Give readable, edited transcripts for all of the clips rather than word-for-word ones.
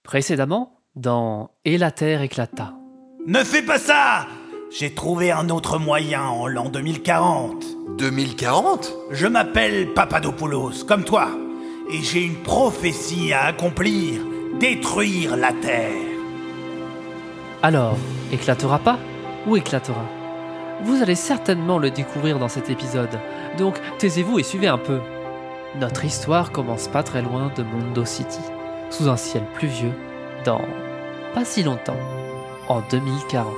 Précédemment, dans Et la Terre éclata. Ne fais pas ça! J'ai trouvé un autre moyen en l'an 2040. 2040? Je m'appelle Papadopoulos, comme toi. Et j'ai une prophétie à accomplir. Détruire la Terre. Alors, éclatera pas ou éclatera? Vous allez certainement le découvrir dans cet épisode, donc taisez-vous et suivez un peu. Notre histoire commence pas très loin de Mondo City, sous un ciel pluvieux, dans pas si longtemps, en 2040.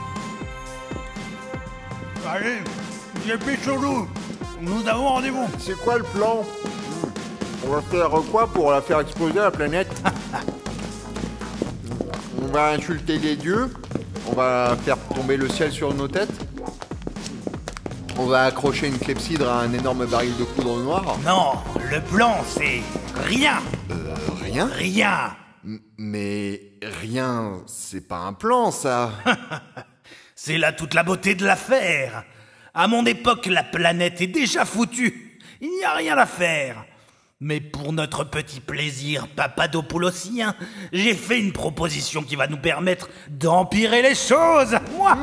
Allez, dépêchons-nous. Nous avons rendez-vous. C'est quoi le plan? On va faire quoi pour la faire exploser la planète? On va insulter les dieux? On va faire tomber le ciel sur nos têtes? On va accrocher une clepsydre à un énorme baril de poudre noire? Non, le plan c'est rien. Rien? Rien. Mais rien, c'est pas un plan, ça. C'est là toute la beauté de l'affaire. À mon époque, la planète est déjà foutue. Il n'y a rien à faire. Mais pour notre petit plaisir papadopoulosien, j'ai fait une proposition qui va nous permettre d'empirer les choses. Moi.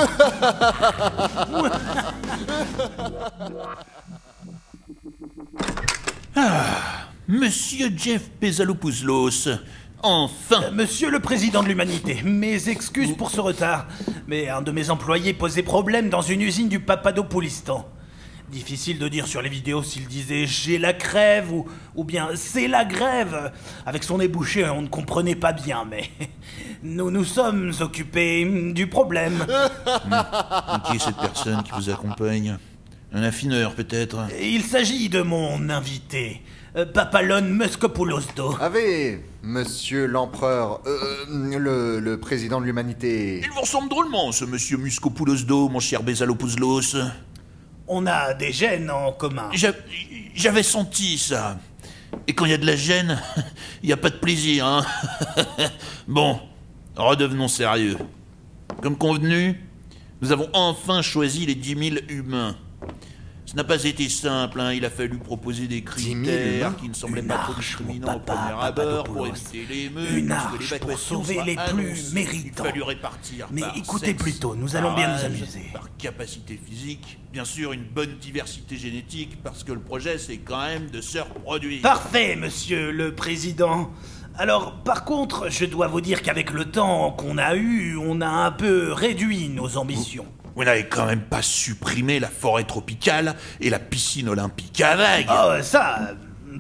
Monsieur Jeff Bezalopoulos, enfin! Monsieur le Président de l'Humanité, mes excuses pour ce retard, mais un de mes employés posait problème dans une usine du Papadopoulistan. Difficile de dire sur les vidéos s'il disait « j'ai la crève » ou bien « c'est la grève ». Avec son nez bouché, on ne comprenait pas bien, mais nous nous sommes occupés du problème. Qui est cette personne qui vous accompagne? Un affineur, peut-être? Il s'agit de mon invité, Papalon Muscopoulosdo. Avez, monsieur l'empereur, le président de l'humanité. Il vous ressemble drôlement, ce monsieur Muscopoulosdo, mon cher Bezalopoulos. On a des gènes en commun. J'avais senti ça. Et quand il y a de la gêne, il n'y a pas de plaisir, hein. Bon, redevenons sérieux. Comme convenu, nous avons enfin choisi les 10 000 humains. Ce n'a pas été simple, hein. Il a fallu proposer des critères qui ne semblaient pas trop discriminants au premier abord pour éviter l'émeute. Une arche pour sauver les plus méritants. Il a fallu répartir. Mais par écoutez sexe, plutôt, nous allons par bien nous âge, amuser. Par capacité physique, bien sûr une bonne diversité génétique, parce que le projet c'est quand même de se reproduire. Parfait, monsieur le président. Alors, par contre, je dois vous dire qu'avec le temps qu'on a eu, on a un peu réduit nos ambitions. Vous n'avez quand même pas supprimé la forêt tropicale et la piscine olympique à vagues. Oh, ça,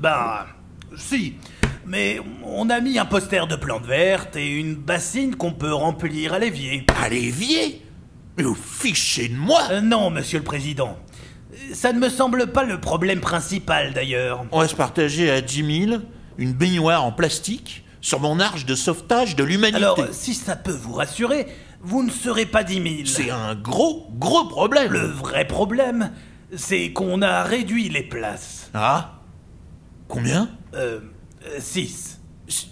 si. Mais on a mis un poster de plantes vertes et une bassine qu'on peut remplir à l'évier. À l'évier? Mais vous fichez de moi? Non, monsieur le président. Ça ne me semble pas le problème principal, d'ailleurs. On va se partager à 10 000 une baignoire en plastique sur mon arche de sauvetage de l'humanité. Alors, si ça peut vous rassurer, vous ne serez pas 10 000. C'est un gros problème. Le vrai problème, c'est qu'on a réduit les places. Ah? Combien? 6.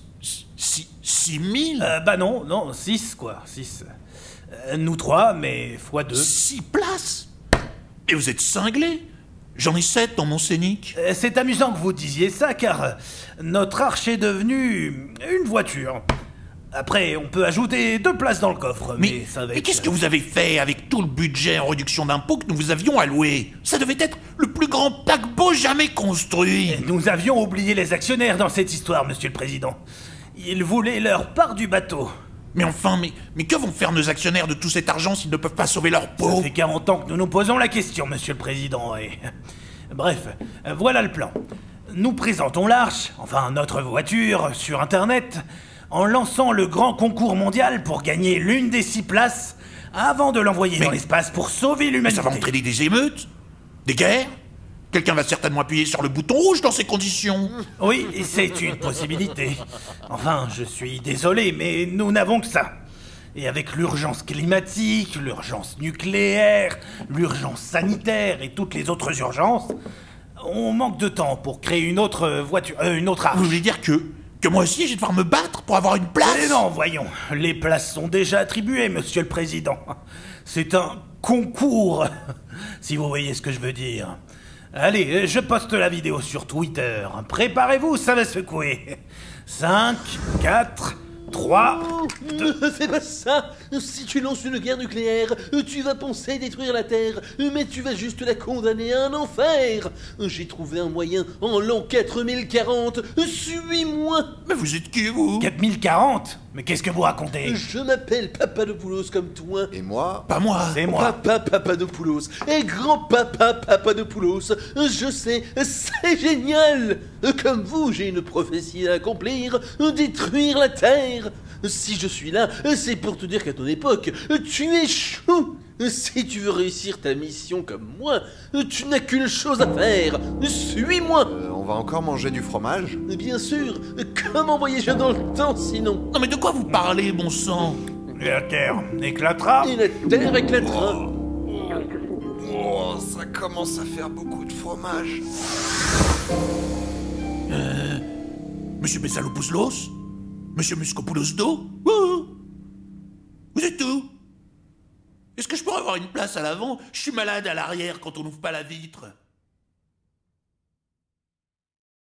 6 000? Non, 6 quoi, 6. Nous 3, mais x 2. 6 places? Et vous êtes cinglés? J'en ai 7 dans mon scénic. C'est amusant que vous disiez ça, car notre arche est devenue une voiture. Après, on peut ajouter 2 places dans le coffre, mais ça va être... Mais qu'est-ce que vous avez fait avec tout le budget en réduction d'impôts que nous vous avions alloué? Ça devait être le plus grand paquebot jamais construit. Nous avions oublié les actionnaires dans cette histoire, monsieur le président. Ils voulaient leur part du bateau. Mais enfin, mais que vont faire nos actionnaires de tout cet argent s'ils ne peuvent pas sauver leur peau? Ça fait 40 ans que nous nous posons la question, monsieur le président, et... Bref, voilà le plan. Nous présentons l'arche, enfin notre voiture, sur Internet, en lançant le grand concours mondial pour gagner l'une des 6 places, avant de l'envoyer dans l'espace pour sauver Mais l'humanité. ça va entraîner des émeutes? Des guerres? Quelqu'un va certainement appuyer sur le bouton rouge dans ces conditions. Oui, c'est une possibilité. Enfin, je suis désolé, mais nous n'avons que ça. Et avec l'urgence climatique, l'urgence nucléaire, l'urgence sanitaire et toutes les autres urgences, on manque de temps pour créer une autre voiture, une autre arche. Vous voulez dire que moi aussi je vais devoir me battre pour avoir une place? Mais non, voyons, les places sont déjà attribuées, monsieur le président. C'est un concours, si vous voyez ce que je veux dire. Allez, je poste la vidéo sur Twitter. Préparez-vous, ça va secouer. 5, 4, 3... Ne fais pas ça. Si tu lances une guerre nucléaire, tu vas penser détruire la Terre, mais tu vas juste la condamner à un enfer. J'ai trouvé un moyen en l'an 4040. Suis-moi. Mais vous êtes qui, vous? 4040? Mais qu'est-ce que vous racontez? Je m'appelle Papadopoulos comme toi. Et moi, Pas moi. C'est moi. Papa Papadopoulos et grand-papa Papadopoulos. Je sais, c'est génial. Comme vous, j'ai une prophétie à accomplir, détruire la Terre. Si je suis là, c'est pour te dire qu'à ton époque, tu échoues. Si tu veux réussir ta mission comme moi, tu n'as qu'une chose à faire. Suis-moi. on va encore manger du fromage. Bien sûr, comment voyager dans le temps sinon? Non mais de quoi vous parlez, bon sang? La Terre éclatera. Et la Terre éclatera. Oh, ça commence à faire beaucoup de fromage. Monsieur Bessalopoulos? Monsieur Muscopoulos d'eau? Vous êtes où? Est-ce que je pourrais avoir une place à l'avant? Je suis malade à l'arrière quand on n'ouvre pas la vitre.